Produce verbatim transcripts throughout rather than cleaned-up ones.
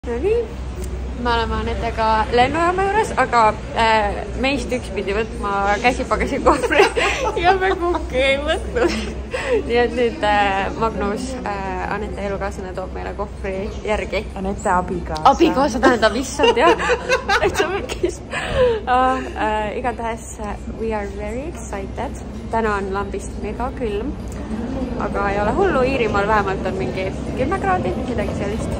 No nii, me oleme Anetega lennujaama juures, aga äh, meist üks pidi võtma käsipagasi kohvri ja me kumbki ei võtnud. Nii et nüüd äh, Magnus, äh, Anette elukaaslane toob meile kohvri järgi. Anette abikaasa. Abikaasa tähendab issand, jah. Täitsa mõkis. Uh, uh, igatahes, uh, we are very excited. Täna on lambist mega külm, aga ei ole hullu. Iirimaal vähemalt on mingi kümme kraadi, midagi sellist.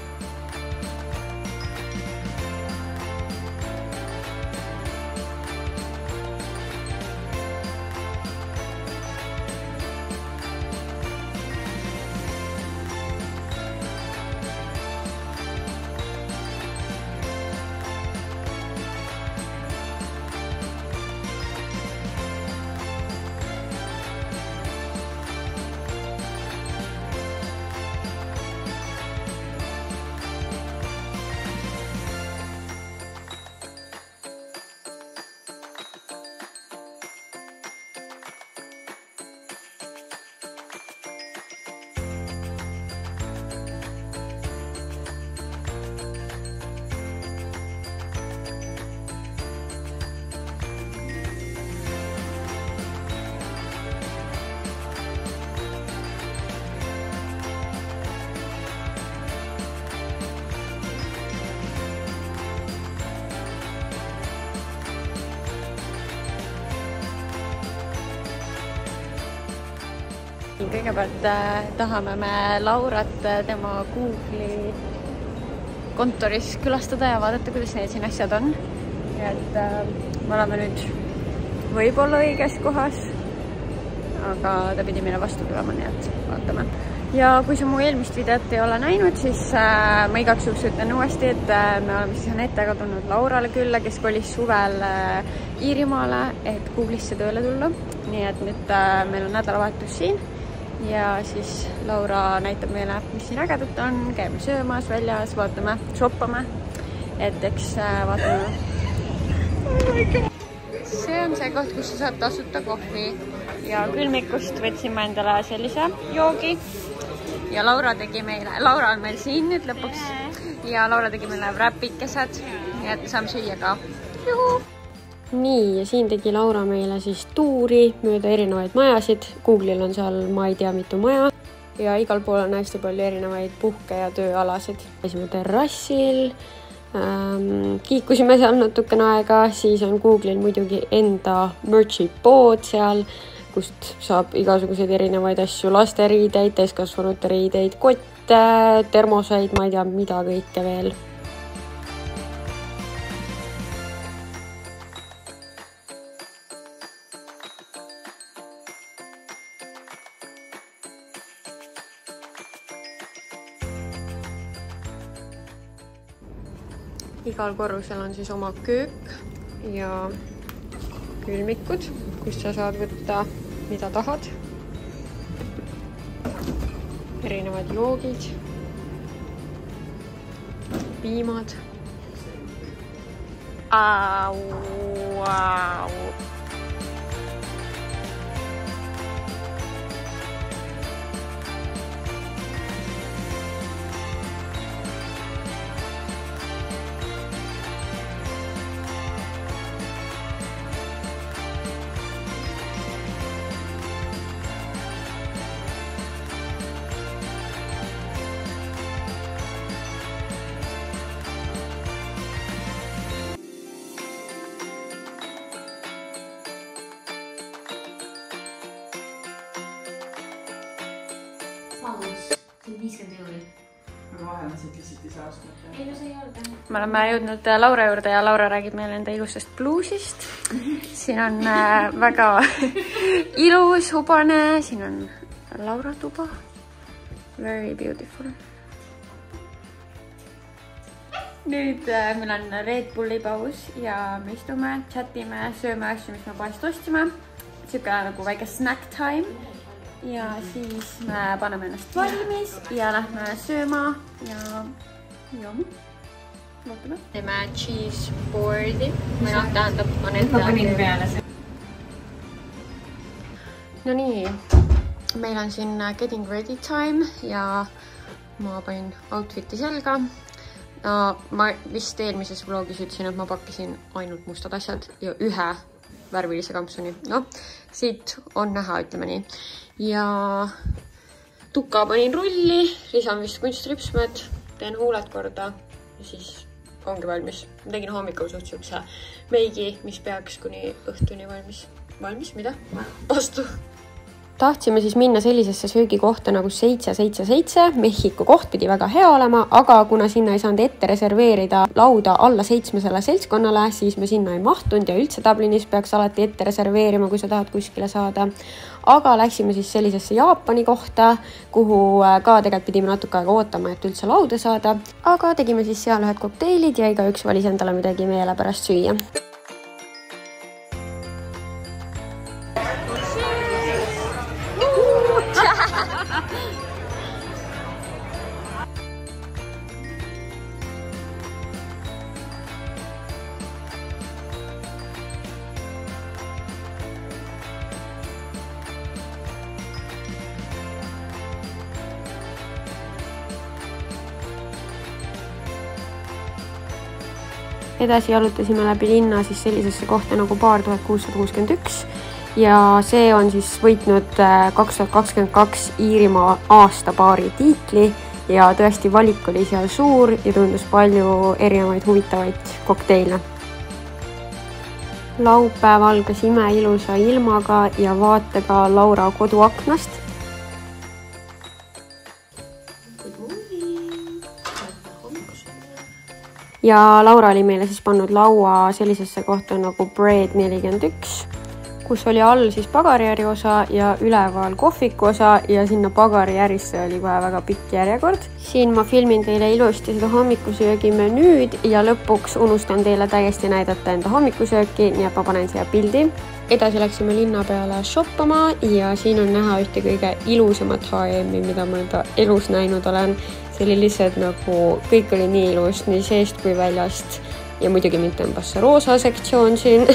Kõigepealt äh, tahame me Laurat äh, tema Google'i kontoris külastada ja vaadata, kuidas need siin asjad on. Ja et äh, me oleme nüüd võib-olla õiges kohas, aga ta pidi meile vastu tulema, nii et vaatame. Ja kui sa mu eelmist videot ei ole näinud, siis äh, ma igaks juhuks ütlen uuesti, et äh, me oleme siis Anetega tulnud Laurale külla, kes kolis suvel äh, Iirimaale, et Google'isse tööle tulla. Nii et nüüd äh, meil on nädalavahetus siin. Ja siis Laura näitab meile, mis siin ägedat on, käime söömas väljas, vaatame, shoppame, et eks vaatame. Oh, see on see koht, kus sa saad tasuta kohvi ja külmikust võtsime endale sellise joogi ja Laura tegi meile, Laura on meil siin nüüd lõpuks ja Laura tegi meile wrapikesed, nii et saame süüa ka. Juhu! Nii, ja siin tegi Laura meile siis tuuri mööda erinevaid majasid. Google'il on seal ma ei tea mitu maja ja igal pool on hästi palju erinevaid puhke- ja tööalasid. Käisime terrassil, ähm, kiikusime seal natukene aega, siis on Google'il muidugi enda merch'i pood seal, kust saab igasuguseid erinevaid asju, lasteriideid, täiskasvanute riideid, kotte, termoseid, ma ei tea mida kõike veel. Igal korrusel on siis oma köök ja külmikud, kus sa saad võtta mida tahad. Erinevad joogid, piimad. Au, au. viiskümmend euri. Aga vahelised lihtsalt ei saa osta. Ei, no see ei olnud. Me oleme jõudnud Laura juurde ja Laura räägib meile enda ilusast bluusist. Siin on väga ilus, hubane. Siin on Laura tuba. Very beautiful. Nüüd meil on Red Bulli paus ja me istume, chatime, sööme asju, mis me poest ostsime. Siuke nagu väike snack time. Ja siis me paneme ennast valmis ja lähme sööma ja jooma. Vaatame. Teeme cheese boardi. Või noh, tähendab Anette. Ma panin peale see. No nii, meil on siin getting ready time ja ma panin outfiti selga. no, ma vist eelmises vlogis ütlesin, et ma pakkisin ainult mustad asjad ja ühe värvilise kampsuni. No, siit on näha, ütleme nii. Ja tuka panin rulli, lisan vist kunstripsmed, teen huuled korda ja siis ongi valmis. Ma tegin hommikul suht siukse meigi, mis peaks kuni õhtuni valmis. Valmis, mida? Vastu. Tahtsime siis minna sellisesse söögikohta nagu seitse seitse seitse. Mehhiko koht pidi väga hea olema, aga kuna sinna ei saanud ette reserveerida lauda alla seitsmesele seltskonnale, siis me sinna ei mahtunud ja üldse Dublinis peaks alati ette reserveerima, kui sa tahad kuskile saada. Aga läksime siis sellisesse Jaapani kohta, kuhu ka tegelikult pidime natuke aega ootama, et üldse lauda saada. Aga tegime siis seal ühed kokteilid ja igaüks valis endale midagi meele pärast süüa. Edasi jalutasime läbi linna siis sellisesse kohta nagu baar tuhat kuussada kuuskümmend üks ja see on siis võitnud kaks tuhat kakskümmend kaks Iirimaa aasta baari tiitli ja tõesti valik oli seal suur ja tundus palju erinevaid huvitavaid kokteile. Laupäev algas ime ilusa ilmaga ja vaatega Laura koduaknast. Ja Laura oli meile siis pannud laua sellisesse kohta nagu Bread nelikümmend üks, kus oli all siis pagariäri osa ja üleval kohviku osa ja sinna pagarijärisse oli kohe väga pikk järjekord. Siin ma filmin teile ilusti seda hommikusöögi menüüd ja lõpuks unustan teile täiesti näidata enda hommikusööki, nii et ma panen siia pildi. Edasi läksime linna peale shoppama ja siin on näha ühte kõige ilusamat H ja M-i, mida ma enda elus näinud olen. See oli lihtsalt nagu, kõik oli nii ilus, nii seest kui väljast ja muidugi mind tõmbas see roosa sektsioon siin.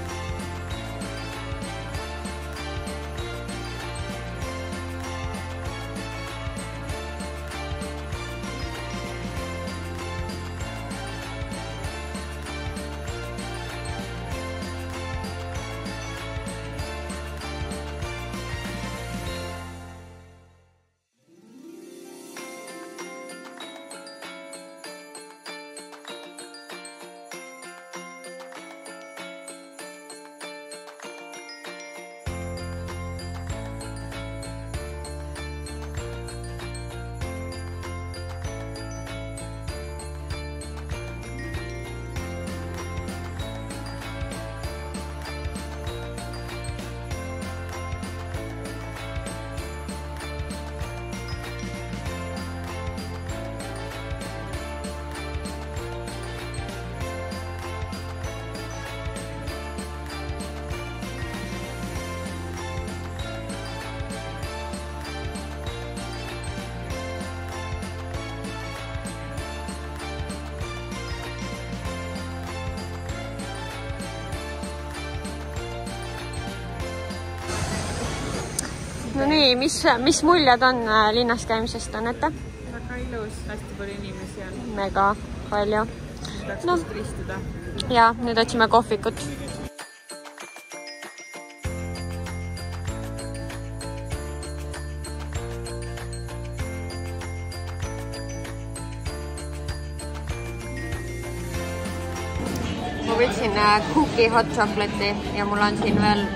No nii, mis, mis muljad on linnas käimisest, Annette? Väga ilus, hästi palju inimesi on. Mega palju. Peaks no. kuskil istuda. Ja, nüüd otsime kohvikut. Ma võtsin cookie hot chocolate'i ja mul on siin veel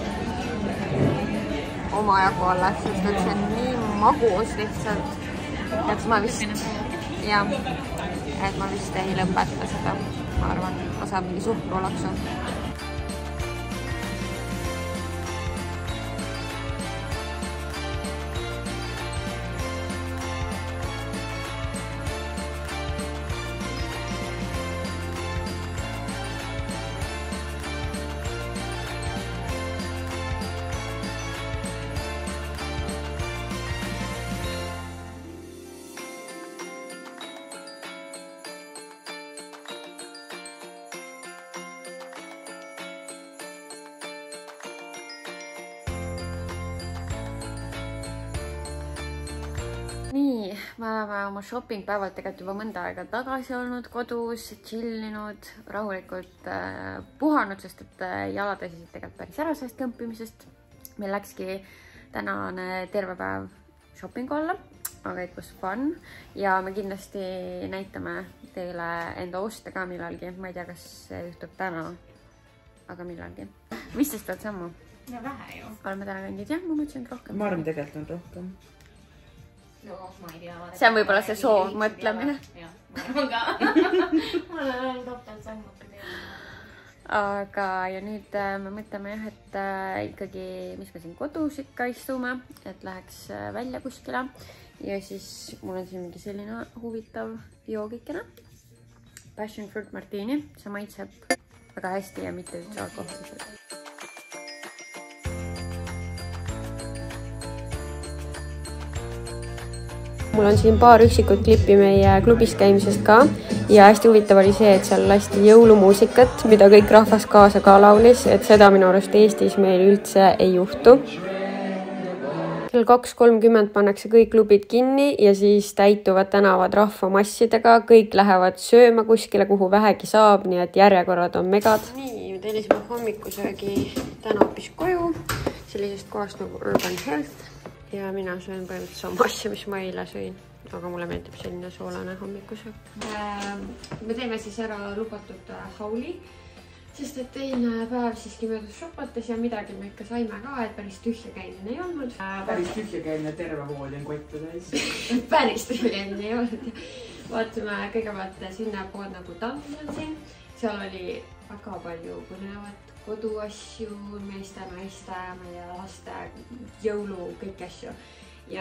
oma jagu alles, sest et see on nii magus lihtsalt, et ma vist, ja, et ma vist ei lõpeta seda, ma arvan, ma saan mingi suhkrulaksu. me oleme oma shopping päevalt tegelikult juba mõnda aega tagasi olnud kodus, chillinud, rahulikult äh, puhanud, sest et äh, jalad esisid tegelikult päris ära sellest kõmpimisest. Meil läkski tänane terve päev shoppingu alla, aga it was fun ja me kindlasti näitame teile enda oste ka millalgi. Ma ei tea, kas see juhtub täna, aga millalgi. viisteist pead sammu? No vähe ju. Oleme täna käinud, jah, ma mõtlesin, et rohkem. Ma arvan, tegelikult on rohkem. No, ma ei tea. See on võib-olla see soov mõtlemine. Jah, ma arvan ka. Ma olen topelt sammud teema. Aga ja nüüd me mõtleme jah, et äh, ikkagi, mis me siin kodus ikka istume, et läheks välja kuskile. Ja siis mul on siin mingi selline huvitav joogikene. Passion fruit martini. See maitseb väga hästi ja mitte üldse alkoholiselt. Mul on siin paar üksikut klippi meie klubis käimisest ka ja hästi huvitav oli see, et seal lasti jõulumuusikat, mida kõik rahvas kaasa ka laulis, et seda minu arust Eestis meil üldse ei juhtu. Kell kaks kolmkümmend pannakse kõik klubid kinni ja siis täituvad tänavad rahvamassidega, kõik lähevad sööma kuskile, kuhu vähegi saab, nii et järjekorrad on megad. Nii, me tellisime hommikusöögi täna hoopis koju, sellisest kohast nagu Urban Health. Ja mina söön põhimõtteliselt sama asja, mis ma eile sõin, aga mulle meeldib selline soolane hommikusöök. Me teeme siis ära lubatud hauli, sest et teine päev siiski möödus shopates ja midagi me ikka saime ka, et päris tühja käimine ei olnud. Päris tühja käimine, terve voodi on kotte täis. Päris tühja käimine ei olnud. Vaatame kõigepealt sinna pood nagu Dungeonsin. Seal oli väga palju põnevat koduasju, meeste, naiste, meie laste, jõulu, kõiki asju. Ja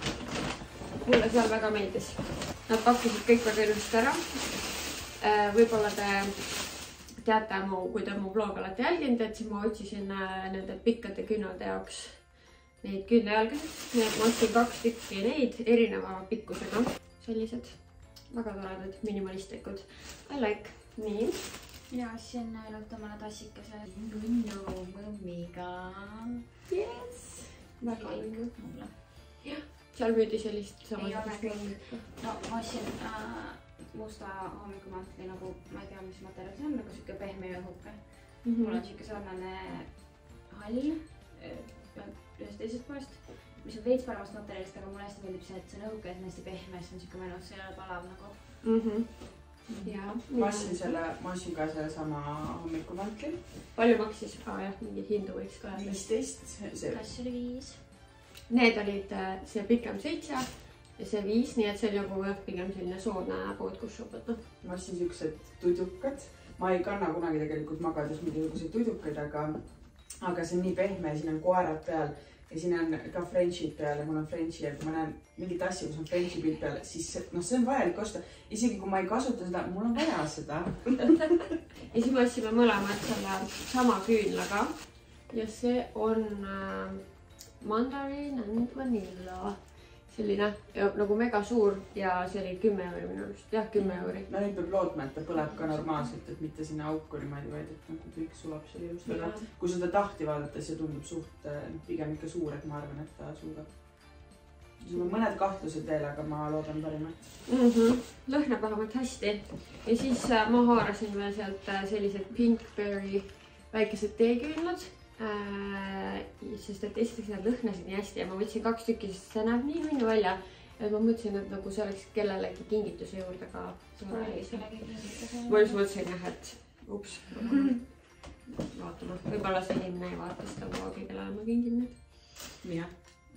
mulle seal väga meeldis. Nad pakkusid kõik väga ilusti ära. Võib-olla te teate, kui te mu vlog olete jälginud, et siis ma otsisin nende pikkade küünade jaoks neid küünajälgasid. Nii et ma ostsin kaks tükki neid erineva pikkusega. Sellised väga toredad, minimalistlikud. I like. Nii. Mina ostsin ilutamale tassikese Nunnu mõmmiga. Yes! Väga lingu mulle. Jah, seal müüdi sellist ei ole kõik. No, ma ostsin äh, musta hommikumantli nagu, ma ei tea, mis materjal see on, nagu siuke pehme ja õhuke. Mm -hmm. Mul on siuke sarnane hall ühest teisest poest, mis on veits paremast materjalist, aga mulle hästi meeldib see, et see on õhuke, et on hästi pehme, see on siuke mõnus, see ei ole palav nagu. Mm -hmm. Ja, ma ostsin selle, ma ostsin ka selle sama hommikumantli. Palju maksis? Aa jah, mingi hindu võiks ka. viisteist. Kas oli viis? Need olid see pikem seitse ja see viis, nii et see oli nagu pigem selline soodne pood, kus shopata. Ma ostsin siuksed tudukad. Ma ei kanna kunagi tegelikult magades midagi tudukaid, aga, aga see on nii pehme ja siin on koerad peal. Ja siin on ka Frenchid peal ja mul on Frenchi ja kui ma näen mingit asja, kus on Frenchi pilt peal, siis no, see on vajalik osta. Isegi kui ma ei kasuta seda, mul on vaja seda. Ja siis me ostsime mõlemad selle sama küünlaga. Ja see on äh, mandarin and vanilla. Selline nagu mega suur ja see oli kümme euri minu arust. Jah, kümme euri. No nüüd peab lootma, et ta põleb ka normaalselt, et mitte sinna auku niimoodi vaid, et nagu kõik sulab seal ilusti. Aga kui seda tahti vaadata, see tundub suht pigem ikka suur, et ma arvan, et ta suudab. Sul on mõned kahtlused veel, aga ma loodan parimat. Mm -hmm. Lõhnab vähemalt hästi. Ja siis ma haarasin veel sealt sellised Pinkberry väikesed teeküünlad. Äh, sest et esiteks nad lõhnasid nii hästi ja ma võtsin kaks tükki, sest see näeb nii mingi välja. Ja ma mõtlesin, et nagu see oleks kellelegi kingituse juurde ka. Ma just mõtlesin jah, et ups. Vaatama. Võib-olla see inimene ei vaata seda vloogi, kellele ma kingin nüüd. Jah.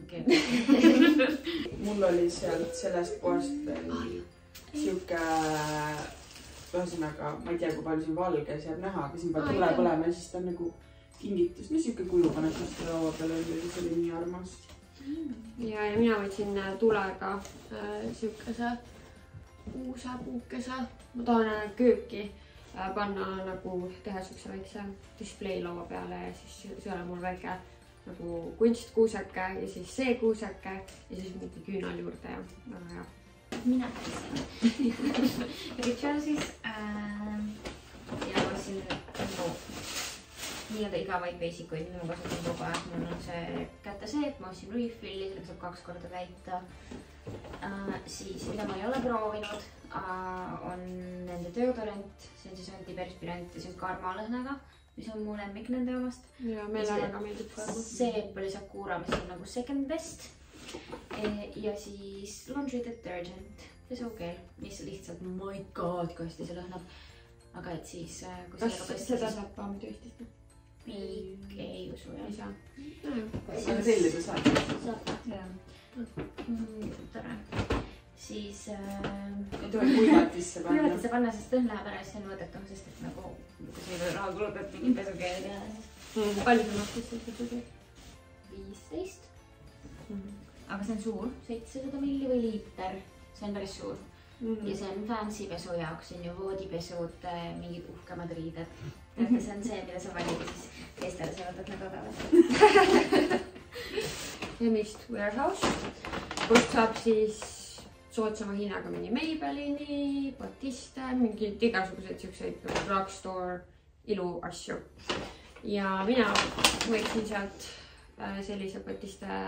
Mul oli sealt sellest kohast siuke, ühesõnaga, ma ei tea, kui palju siin valges jääb näha, aga siin peab tule põlema ja siis ta on nagu kingitus. No siuke kuju paneb vastu laua peale, see oli nii armas. Ja, ja mina võtsin tulega äh, siukese uusapuukese. Ma tahan kööki äh, panna nagu teha siukse väikse display laua peale ja siis see on mul väike nagu kunstkuuseke ja siis see kuuseke ja siis mingi küünal juurde ja väga hea. Mina käisin Richardsis äh, ja ostsin nii-öelda igavaid basic-uid, mida ma kasutan kogu aeg. Mul on see käteseep, ma ostsin refilli, sellega saab kaks korda täita. Uh, siis, mida ma ei ole proovinud, uh, on nende deodorant. See on siis antiperspirant ja see on karmalõhnaga, mis on mu lemmik nende omast. Ja meile väga meeldib karma. Seep oli Sakura, mis on nagu second best. Ja siis laundry detergent, pesukeel, mis lihtsalt, my god, kui hästi see lõhnab. Aga et siis... Kas seda saab paamid Eestist? Ei usu, jah. Ei saa. Aga tellida saab? Saab, jah. Tore. Siis... Ei tohi kuivatisse panna? Kuivatisse panna, sest lõhn läheb ära, siis see on mõõdetum, sest et nagu... Kui sa ei raha kulutad mingi pesukeeli peale, siis... Palju sa makstis see pesukeel? viisteist. Aga see on suur, seitsesada milli või liiter. See on päris suur. Ja see on fancy pesu jaoks, see on ju voodipesud, mingid uhkemad riided. Teate, see on see, mida sa valid ja siis teistele sa võtad need odavalt. Chemist Warehouse, kust saab siis soodsama hinnaga mingi Maybellini, Batiste, mingid igasugused siukseid drugstore iluasju. Ja mina võiksin sealt sellise Batiste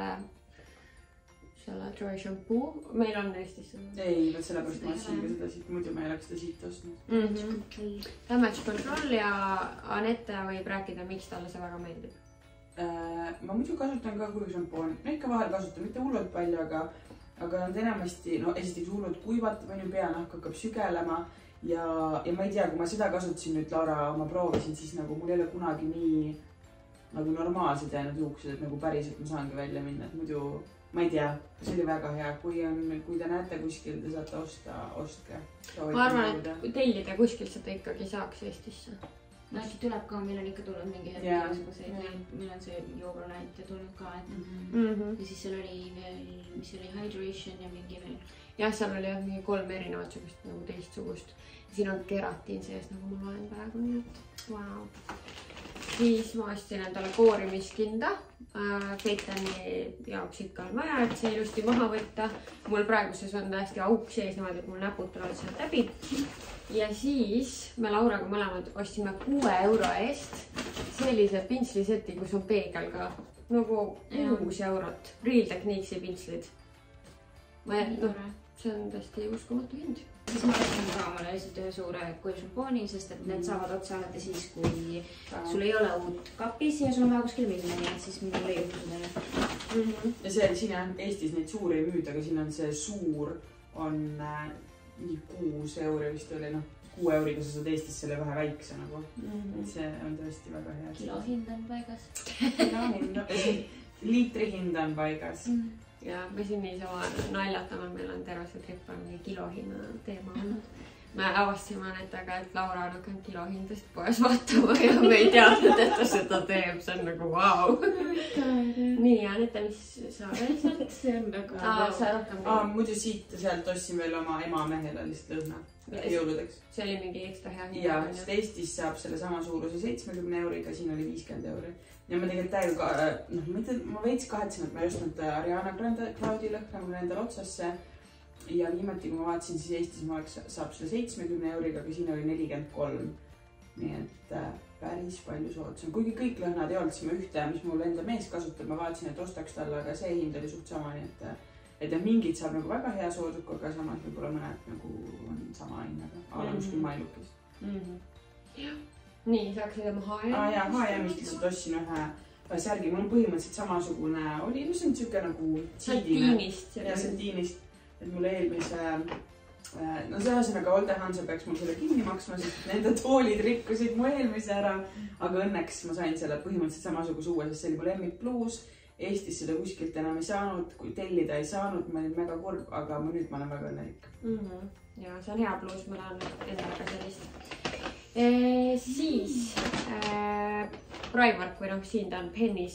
selle Joy Shampoo. Meil on Eestis seda. Ei, sellepärast ma ostsin ka seda siit, muidu ma ei oleks seda siit ostnud. Damage Control ja Anette võib rääkida, miks talle see väga meeldib. Ma muidu kasutan ka kuivšampooni. Ma ikka vahel kasutan, mitte hullult palju, aga aga nad enamasti, no esiteks hullult kuivatab, on ju peanahk hakkab sügelema ja, ja ma ei tea, kui ma seda kasutasin nüüd, Laura, ma proovisin, siis nagu mul ei ole kunagi nii nagu normaalsed jäänud juuksed, et nagu päriselt ma saangi välja minna, et muidu ma ei tea, see oli väga hea, kui on, kui te näete kuskil, te saate osta, ostke. Ma arvan, et tellida kuskil seda ikkagi saaks Eestisse. No äkki tuleb ka, meil on ikka tulnud mingi hetk igasugused, meil on see joogurnight ja tulnud ka, et ja siis seal oli veel, mis oli hydration ja mingi veel. Jah, seal oli mingi kolm erinevat sugust nagu teistsugust. Siin on keratiin sees, nagu ma loen praegu nii, et wow. Siis ma ostsin endale koorimiskinda. Feitani jaoks ikka on vaja, et see ilusti maha võtta. Mul praeguses on täiesti auk sees niimoodi, et mul näpud tulevad sealt läbi. Ja siis me Lauraga mõlemad ostsime kuue euro eest sellise pintsliseti, kus on peegel ka. Nagu kuus eurot. Real Techniques'i pintslid. No, see on tõesti uskumatu hind. Siis ma võtsin ka omale lihtsalt ühe suure kuivšampooni, sest et need saavad otsa alati siis, kui sul ei ole uut kapis ja sul on vaja kuskil minna, nii et siis mul ei juhtu seda. Ja see, siin on Eestis neid suuri ei müüda, aga siin on see suur, on nii kuus euri vist oli, noh, kuue euriga sa saad Eestis selle vähe väikse nagu. See on tõesti väga hea. Kilo hind on paigas. Kilo hind, liitri hind on paigas. Ja me siin niisama naljatame, meil on terve see trip on mingi kilohinna teema olnud. Me avastasime Anetega, et Laura on hakanud kilohindest poes vaatama ja me ei teadnud, et ta seda teeb. See on nagu vau. Nii, Anette, mis sa veel sealt? See on nagu... Aa, sa rohkem... Aa, muidu siit sealt ostsin veel oma ema mehele lihtsalt lõhna. Jõuludeks. See oli mingi ekstra hea hinna. Ja, sest Eestis saab selle sama suuruse seitsmekümne euriga, siin oli viiskümmend euri. Ja ma tegelikult täiega, noh, ma veits kahetsin, et ma ei ostnud Ariana Grande Cloudi lõhna mul endale otsasse. Ja viimati, kui ma vaatasin, siis Eestis ma oleks, saab selle seitsmekümne euriga, aga siin oli nelikümmend kolm. Nii et päris palju soodsam. Kuigi kõik lõhnad ei olnud, siis ma ühte, mis mul enda mees kasutab, ma vaatasin, et ostaks talle, aga see hind oli suht sama. Nii et, et mingid saab nagu väga hea sooduk, aga samas võib-olla mõned nagu on sama hinnaga. Aga kuskil mailukis. Nii, saaksid oma H and M? Aa, jaa, H and M-ist lihtsalt ostsin ühe särgi. Mul on põhimõtteliselt samasugune oli, no see on siuke nagu Satiinist. Ja satiinist, et mul eelmise, no see ühesõnaga Olde Hansa peaks mul selle kinni maksma, sest nende toolid rikkusid mu eelmise ära. Aga õnneks ma sain selle põhimõtteliselt samasuguse uue, sest see oli mu lemmik bluus. Eestis seda kuskilt enam ei saanud, kui tellida ei saanud, ma olin väga kurb, aga nüüd ma olen väga õnnelik. Ja see on hea bluus, ma tahan endaga sellist. E, siis äh, Primark või noh, siin ta on Pennis.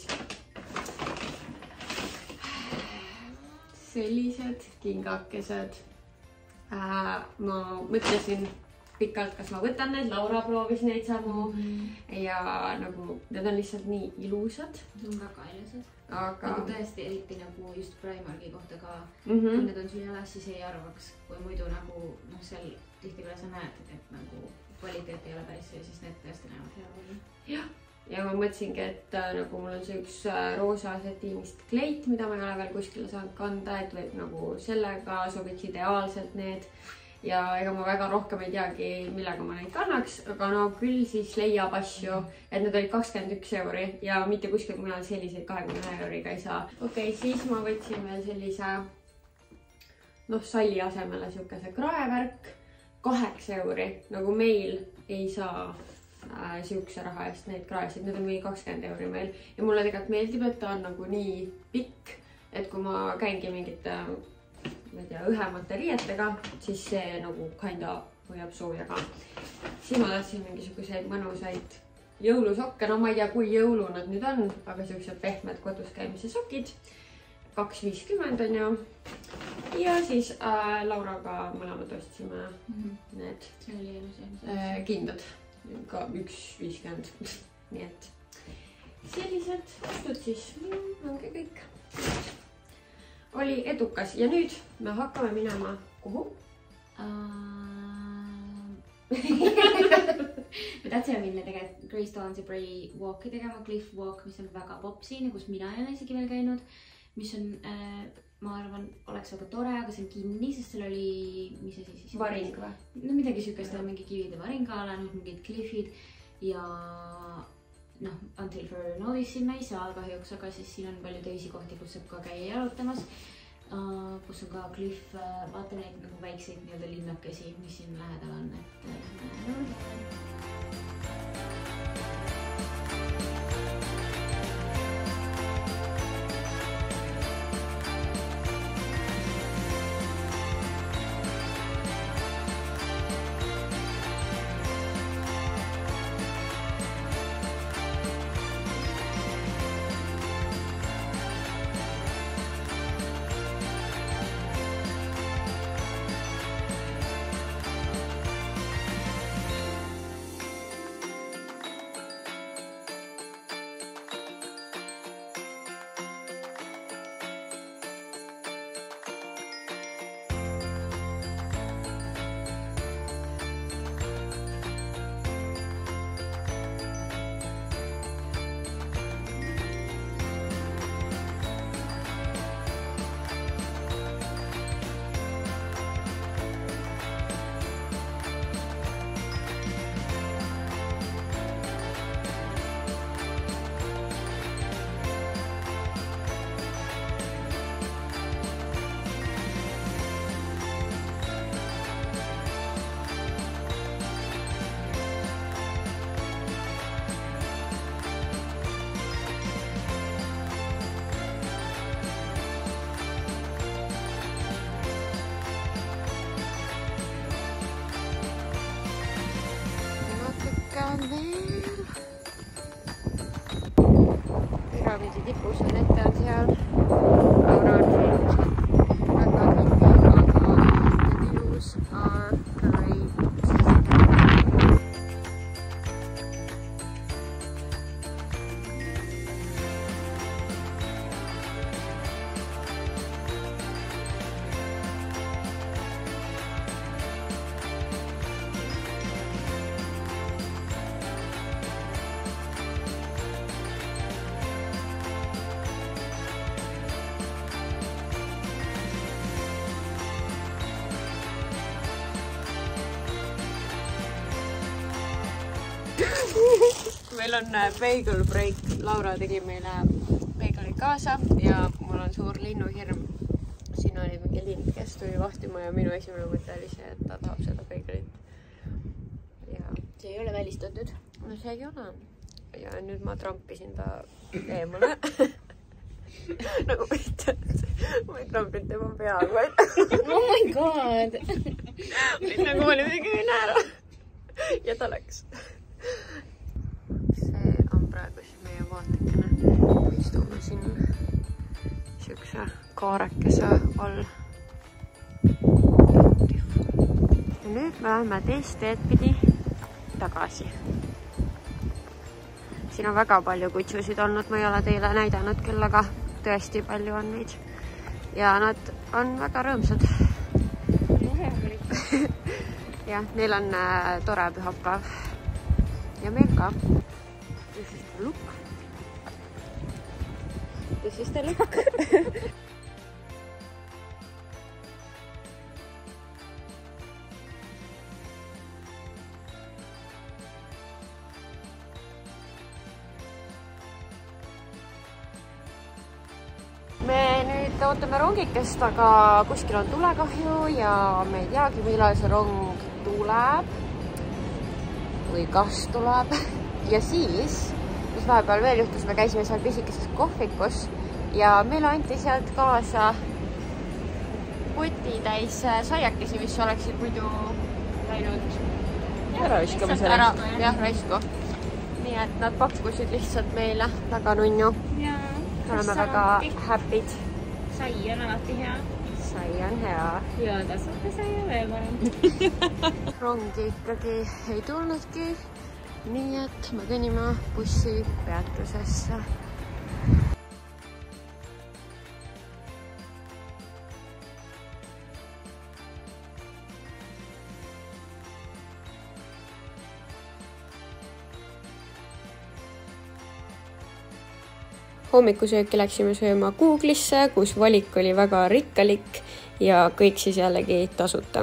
Sellised kingakesed. Äh, ma mõtlesin pikalt, kas ma võtan need, Laura proovis neid samu ja nagu need on lihtsalt nii ilusad. Need on väga ilusad. Aga... Nagu tõesti eriti nagu just Primarki kohta ka, kui need on sul jalas, siis ei arvaks, kui muidu nagu noh, seal tihti peale sa näed, et nagu kvaliteet ei ole päris see, siis need tõesti näevad hea olla. Jah, ja ma mõtlesingi, et äh, nagu mul on see üks äh, roosa setiinist kleit, mida ma ei ole veel kuskile saanud kanda, et võib nagu sellega sobiks ideaalselt need. Ja ega ma väga rohkem ei teagi, millega ma neid kannaks, aga no küll siis leiab asju, et need olid kakskümmend üks euri ja mitte kuskil mujal selliseid kahekümne ühe euriga ei saa. Okei, okay, siis ma võtsin veel sellise noh, salli asemele siukese kraevärk, kaheksa euri, nagu meil ei saa äh, siukse raha eest neid kraesid, need on mingi kakskümmend euri meil ja mulle tegelikult meeldib, et ta on nagu nii pikk, et kui ma käingi mingite ma ei tea, õhemate riietega, siis see nagu kinda hoiab sooja ka. Siin ma tahtsin mingisuguseid mõnusaid jõulusokke, no ma ei tea, kui jõulu nad nüüd on, aga siuksed pehmed kodus käimise sokid. kaks viiskümmend on ju. Ja siis äh, Lauraga mõlemad ostsime mm -hmm. need see oli äh, kindad, ka üks viiskümmend. Nii et sellised ostud siis mm, ongi kõik. Oli edukas ja nüüd me hakkame minema kuhu? Uh... me tahtsime minna tegelikult Grace Dawnsi Bray walk'i tegema, Cliff Walk, mis on väga popp siin ja kus mina ei ole isegi veel käinud, mis on, äh, ma arvan, oleks väga tore, aga see on kinni, sest seal oli, mis see siis? Varing või? No midagi sükest, mingi kivide varingaala, mingid cliffid ja noh, Until Further Notice siin me ei saa kahjuks, aga siis siin on palju teisi kohti, kus saab ka käia jalutamas, uh, kus on ka Cliff, uh, vaata neid nagu väikseid nii-öelda linnakesi, mis siin lähedal on, et uh, Püramiidi tipus on ette on seal. Laura on väga pikk, aga the views are great. Meil on bagel break. Laura tegi meile bagelit kaasa ja mul on suur linnuhirm. Siin oli mingi lind, kes tuli vahtima ja minu esimene mõte oli see, et ta tahab seda bagelit. Ja see ei ole välistatud. No see ei ole. Ja nüüd ma trampisin ta eemale. Nagu mitte, ma ei trampinud tema peal, vaid... Oh my god! Nagu ma oli midagi võin ära. Ja ta läks. See on praegu siis meie vaatekene. Istume siin siukse kaarekese all. Ja nüüd me läheme teist teed pidi tagasi. Siin on väga palju kutsusid olnud, ma ei ole teile näidanud küll, aga tõesti palju on neid. Ja nad on väga rõõmsad. Ja neil on äh, tore pühapäev. Ja meil ka. This is the look. This is the look. me nüüd ootame rongikest, aga kuskil on tulekahju ja me ei teagi, millal see rong tuleb või kas tuleb. Ja siis, mis vahepeal veel juhtus, me käisime seal pisikeses kohvikus ja meile anti sealt kaasa kotitäis saiakesi, mis oleksid muidu läinud ära viskamisele. Ära, jah, raisku. Nii et nad pakkusid lihtsalt meile väga nunnu. Oleme väga happy'd. Sai on alati hea. Sai on hea. Ja tasute sai on veel parem. Rongi ikkagi ei tulnudki. Nii et me kõnnime bussi peatusesse. Hommikusööki läksime sööma Google'isse, kus valik oli väga rikkalik ja kõik siis jällegi tasuta.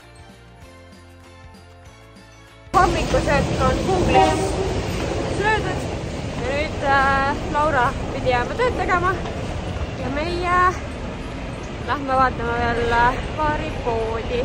Hommikusöök on Google'is söödud ja nüüd äh, Laura pidi jääma tööd tegema ja meie lähme vaatama veel paari poodi.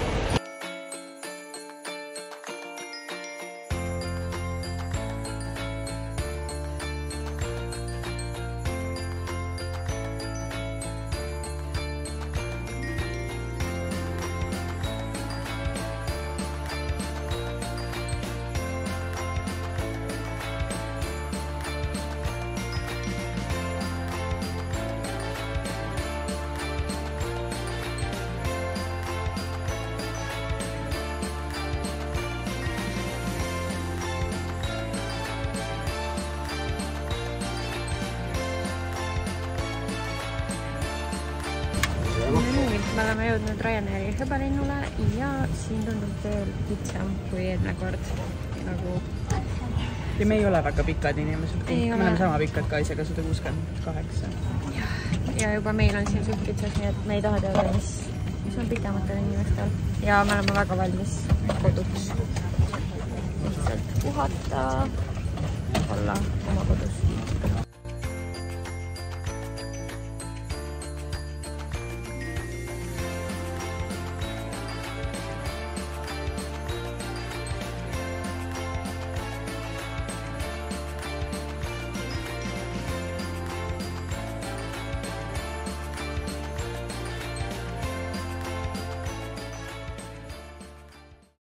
Me oleme jõudnud Ryanairi hõbalinnule ja siin tundub veel kitsam kui eelmine kord. Nagu... Ja me ei ole väga pikad inimesed. Me oleme sama pikad ka isegi sada kuuskümmend kaheksa. Ja, ja juba meil on siin suht kitsas, nii et me ei taha teada, mis, mis on pikematel inimestel. Ja me oleme väga valmis koduks. Lihtsalt puhata, olla oma kodus.